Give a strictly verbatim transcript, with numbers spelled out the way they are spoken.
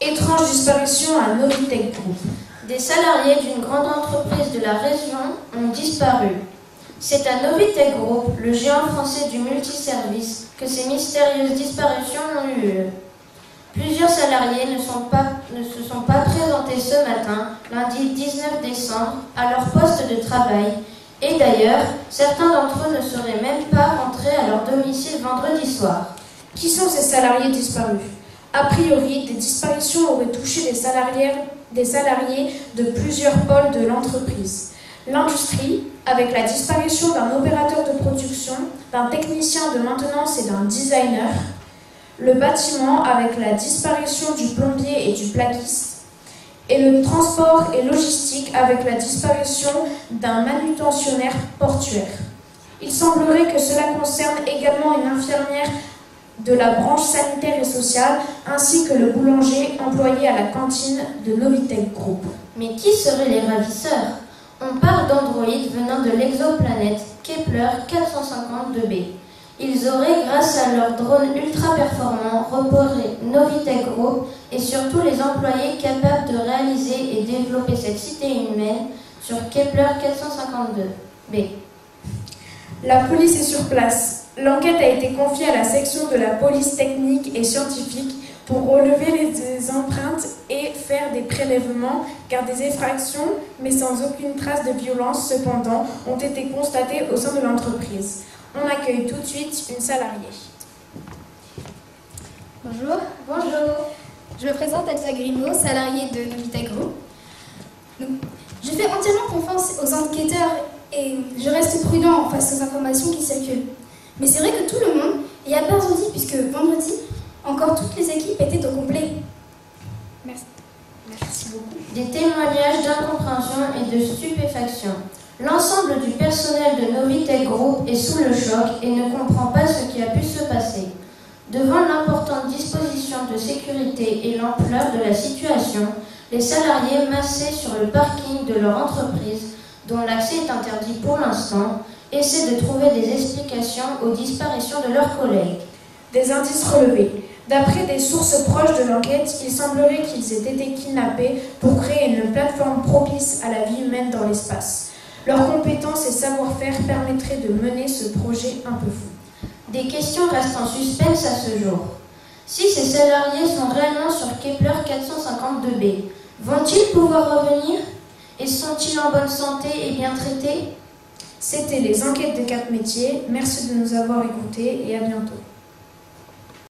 Étrange disparition à Novitech Group. Des salariés d'une grande entreprise de la région ont disparu. C'est à Novitech Group, le géant français du multiservice, que ces mystérieuses disparitions ont eu lieu. Plusieurs salariés ne, sont pas, ne se sont pas présentés ce matin, lundi dix-neuf décembre, à leur poste de travail. Et d'ailleurs, certains d'entre eux ne seraient même pas rentrés à leur domicile vendredi soir. Qui sont ces salariés disparus? A priori, des disparitions auraient touché des salariés, des salariés de plusieurs pôles de l'entreprise. L'industrie, avec la disparition d'un opérateur de production, d'un technicien de maintenance et d'un designer. Le bâtiment, avec la disparition du plombier et du plaquiste. Et le transport et logistique, avec la disparition d'un manutentionnaire portuaire. Il semblerait que cela concerne également une infirmière de la branche sanitaire et sociale, ainsi que le boulanger employé à la cantine de Novitech Group. Mais qui seraient les ravisseurs? On parle d'androïdes venant de l'exoplanète Kepler quatre cent cinquante-deux b. Ils auraient, grâce à leurs drones ultra-performants, repéré Novitech Group et surtout les employés capables de réaliser et développer cette cité humaine sur Kepler quatre cent cinquante-deux b. La police est sur place. L'enquête a été confiée à la section de la police technique et scientifique pour relever les empreintes et faire des prélèvements, car des effractions, mais sans aucune trace de violence cependant, ont été constatées au sein de l'entreprise. On accueille tout de suite une salariée. Bonjour. Bonjour. Je me présente Elsa Grimaud, salariée de Novitech Group. Je fais entièrement confiance aux enquêteurs et je reste prudent face aux informations qui circulent. Mais c'est vrai que tout le monde y a perdu puisque vendredi, encore toutes les équipes étaient au complet. Merci. Merci beaucoup. Des témoignages d'incompréhension et de stupéfaction. L'ensemble du personnel de Novitech Group est sous le choc et ne comprend pas ce qui a pu se passer. Devant l'importante disposition de sécurité et l'ampleur de la situation, les salariés massés sur le parking de leur entreprise, dont l'accès est interdit pour l'instant, essaient de trouver des explications aux disparitions de leurs collègues. Des indices relevés. D'après des sources proches de l'enquête, il semblerait qu'ils aient été kidnappés pour créer une plateforme propice à la vie humaine dans l'espace. Leurs compétences et savoir-faire permettraient de mener ce projet un peu fou. Des questions restent en suspense à ce jour. Si ces salariés sont réellement sur Kepler quatre cent cinquante-deux b, vont-ils pouvoir revenir? Et sont-ils en bonne santé et bien traités? C'était les enquêtes de Cap Métiers. Merci de nous avoir écoutés et à bientôt.